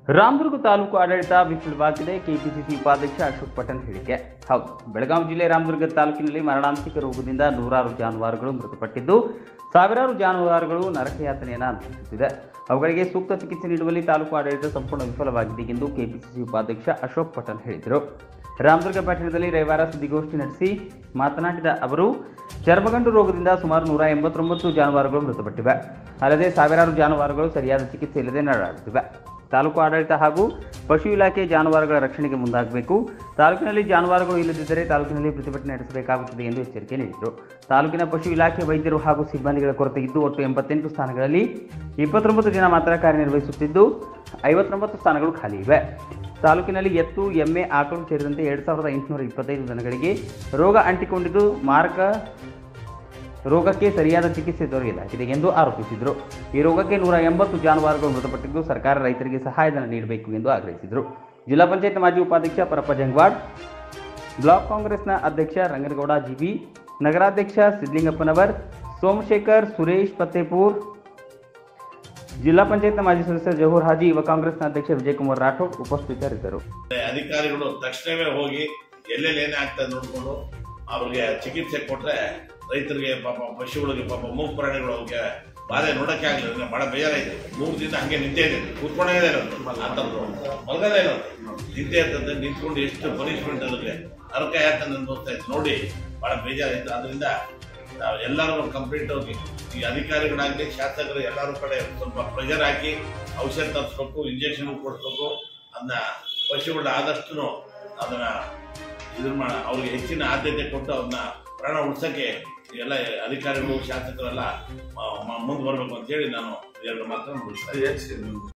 ರಾಮದುರ್ಗ ತಾಲೂಕು ಆಡಳಿತ ವಿಫಲವಾಗಿದೆ. ಕೆಪಿಸಿಸಿ ಉಪಾಧ್ಯಕ್ಷ ಅಶೋಕ್ ಪಟೇಲ್ ಹೇಳಿಕೆ. ಹೌದು, ಬೆಳಗಾವಿ ಜಿಲ್ಲೆ ರಾಮದುರ್ಗ ತಾಲೂಕಿನಲ್ಲಿ ಮರಣಾಂತಿಕ ರೋಗದಿಂದ ನೂರಾರು ಜಾನುವಾರುಗಳು ಮೃತಪಟ್ಟಿದ್ದು, ಸಾವಿರಾರು ಜಾನುವಾರುಗಳು ನರಕಯಾತನೆಯನ್ನು ಅನುಭವಿಸುತ್ತಿದೆ. ಅವುಗಳಿಗೆ ಸೂಕ್ತ ಚಿಕಿತ್ಸೆ ನೀಡುವಲ್ಲಿ ತಾಲೂಕು ಆಡಳಿತ ಸಂಪೂರ್ಣ ವಿಫಲವಾಗಿದೆ ಎಂದು ಕೆಪಿಸಿಸಿ ಉಪಾಧ್ಯಕ್ಷ ಅಶೋಕ್ ಪಟೇಲ್ ಹೇಳಿದರು. ರಾಮದುರ್ಗ ಪಟ್ಟಣದಲ್ಲಿ ರವಿವಾರ ಸುದ್ದಿಗೋಷ್ಠಿ ನಡೆಸಿ ಮಾತನಾಡಿದ ಅವರು, ಚರ್ಮಗಂಟು ರೋಗದಿಂದ ಸುಮಾರು 189 ಜಾನುವಾರುಗಳು ಮೃತಪಟ್ಟಿವೆ. ಅಲ್ಲದೆ ಸಾವಿರಾರು ಜಾನುವಾರುಗಳು ಸರಿಯಾದ ಚಿಕಿತ್ಸೆ ಇಲ್ಲದೆ ನರಳಾಡುತ್ತಿವೆ. ತಾಲೂಕು ಆಡಳಿತ ಹಾಗೂ ಪಶು ಇಲಾಖೆ ಜಾನುವಾರುಗಳ ರಕ್ಷಣೆಗೆ ಮುಂದಾಗಬೇಕು. ತಾಲೂಕಿನಲ್ಲಿ ಜಾನುವಾರುಗಳು ಇಲ್ಲದಿದ್ದರೆ ತಾಲೂಕಿನಲ್ಲಿ ಪ್ರತಿಭಟನೆ ನಡೆಸಬೇಕಾಗುತ್ತದೆ ಎಂದು ಎಚ್ಚರಿಕೆ ನೀಡಿದರು. ತಾಲೂಕಿನ ಪಶು ಇಲಾಖೆ ವೈದ್ಯರು ಹಾಗೂ ಸಿಬ್ಬಂದಿಗಳ ಕೊರತೆ ಇದ್ದು, ಒಟ್ಟು 88 ಸ್ಥಾನಗಳಲ್ಲಿ 29 ಜನ ಮಾತ್ರ ಕಾರ್ಯನಿರ್ವಹಿಸುತ್ತಿದ್ದು 59 ಸ್ಥಾನಗಳು ಖಾಲಿ ಇವೆ. ತಾಲೂಕಿನಲ್ಲಿ ಎತ್ತು, ಎಮ್ಮೆ, ಆಕಳು ಸೇರಿದಂತೆ 2825 ದನಗಳಿಗೆ ರೋಗ ಅಂಟಿಕೊಂಡಿದ್ದು, ಮಾರಕ ರೋಗಕ್ಕೆ ಸರಿಯಾದ ಚಿಕಿತ್ಸೆ ದೊರೆಯಲಾಗಿದೆ ಎಂದು ಆರೋಪಿಸಿದರು. ಈ ರೋಗಕ್ಕೆ 180 ಜಾನುವಾರುಗಳು ಮೃತಪಟ್ಟಿದ್ದು, ಸರ್ಕಾರ ರೈತರಿಗೆ ಸಹಾಯಧನ ನೀಡಬೇಕು ಎಂದು ಆಗ್ರಹಿಸಿದರು. ಜಿಲ್ಲಾ ಪಂಚಾಯತ್ ಮಾಜಿ ಉಪಾಧ್ಯಕ್ಷ ಪರಪ್ಪ ಜಂಗವಾಡ್, ಬ್ಲಾಕ್ ಕಾಂಗ್ರೆಸ್ನ ಅಧ್ಯಕ್ಷ ರಂಗನಗೌಡ ಜಿಬಿ, ನಗರಾಧ್ಯಕ್ಷ ಸಿದ್ಲಿಂಗಪ್ಪನವರ್, ಸೋಮಶೇಖರ್, ಸುರೇಶ್ ಫತ್ತೇಪುರ್, ಜಿಲ್ಲಾ ಪಂಚಾಯತ್ ಮಾಜಿ ಸದಸ್ಯ ಜಹೂರ್ ಹಾಜಿ, ಯುವ ಕಾಂಗ್ರೆಸ್ನ ಅಧ್ಯಕ್ಷ ವಿಜಯಕುಮಾರ್ ರಾಠೋಡ್ ಉಪಸ್ಥಿತರಿದ್ದರು. ಅಧಿಕಾರಿಗಳು ತಕ್ಷಣವೇ ಹೋಗಿ ಎಲ್ಲೆಲ್ಲಿ ಏನೇ ಆಗ್ತದೆ ನೋಡಿಕೊಂಡು ಅವ್ರಿಗೆ ಚಿಕಿತ್ಸೆ ಕೊಟ್ಟರೆ ರೈತರಿಗೆ, ಪಾಪ ಪಶುಗಳಿಗೆ, ಪಾಪ ಮೂಗು ಪ್ರಾಣಿಗಳು ಅವ್ರಿಗೆ ಬಾಧೆ ನೋಡಕ್ಕೆ ಆಗಲಿಲ್ಲ. ಬಹಳ ಬೇಜಾರಾಯ್ತು. 3 ದಿನ ಹಂಗೆ ನಿಂತೇ ಇದೆ, ಕೂತ್ಕೊಂಡೇ ಅಂತಂದ್ರು, ಮಲಗದೇ ಇರೋದು, ನಿಂತೇ ಇರ್ತದೆ. ನಿಂತ್ಕೊಂಡು ಎಷ್ಟು ಪನಿಷ್ಮೆಂಟ್ ಅದಕ್ಕೆ ನರಕ ಯಾತನೆ ಅನ್ಬೋಗ್ತಾ ಇತ್ತು ನೋಡಿ, ಬಹಳ ಬೇಜಾರಾಯ್ತು. ಅದರಿಂದ ಎಲ್ಲರೂ ಕಂಪ್ಲೀಟ್ ಹೋಗಿ ಈ ಅಧಿಕಾರಿಗಳಾಗಲಿ, ಶಾಸಕರು ಎಲ್ಲರೂ ಕಡೆ ಸ್ವಲ್ಪ ಪ್ರೆಷರ್ ಹಾಕಿ ಔಷಧ ತರಿಸ್ಬೇಕು, ಇಂಜೆಕ್ಷನ್ ಕೊಡಿಸ್ಬೇಕು. ಅದನ್ನ ಪಶುಗಳ ಆದಷ್ಟು ಅದನ್ನ ಅವ್ರಿಗೆ ಹೆಚ್ಚಿನ ಆದ್ಯತೆ ಕೊಟ್ಟು ಅದನ್ನ ಪ್ರಾಣ ಉಳಿಸೋಕ್ಕೆ ಎಲ್ಲ ಅಧಿಕಾರಿಗಳು, ಶಾಸಕರೆಲ್ಲ ಮುಂದೆ ಬರಬೇಕು ಅಂತ ಹೇಳಿ ನಾನು 2 ಮಾತನ್ನು ಮುಗಿಸ್ತಾ ಇದ್ದೀನಿ.